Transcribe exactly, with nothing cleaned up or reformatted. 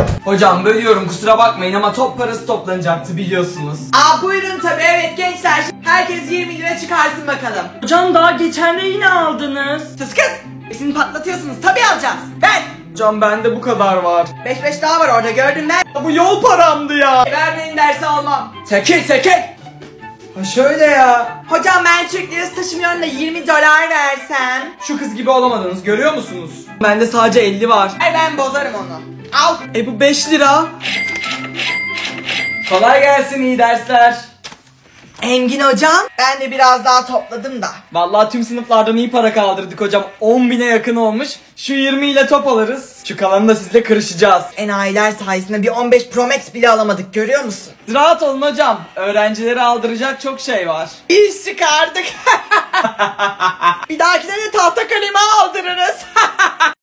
Hocam bölüyorum, kusura bakmayın ama top parası toplanacaktı biliyorsunuz. Aa buyurun tabii, evet gençler. Herkes yirmi lira çıkarsın bakalım. Hocam daha geçen de yine aldınız. Sus kız. Besini patlatıyorsunuz, tabii alacağız. Ver. Hocam bende bu kadar var. Beş beş daha var orada, gördün ben. Bu yol paramdı ya. Vermeyin dersi almam. Çekil çekil. Ha şöyle ya. Hocam ben Türk lirası taşımıyorum da yirmi dolar versem. Şu kız gibi olamadınız, görüyor musunuz? Bende sadece elli var. Ay ben bozarım onu. Al. E bu beş lira. Kolay gelsin, iyi dersler. Engin hocam, ben de biraz daha topladım da. Vallahi tüm sınıflardan iyi para kaldırdık hocam. on bine yakın olmuş. Şu yirmi ile top alırız. Şu kalanını da sizle kırışacağız. Enayiler sayesinde bir on beş Pro Max bile alamadık, görüyor musun? Rahat olun hocam. Öğrencileri aldıracak çok şey var. İş çıkardık. Bir dahakine de tahta kalemi aldırırız.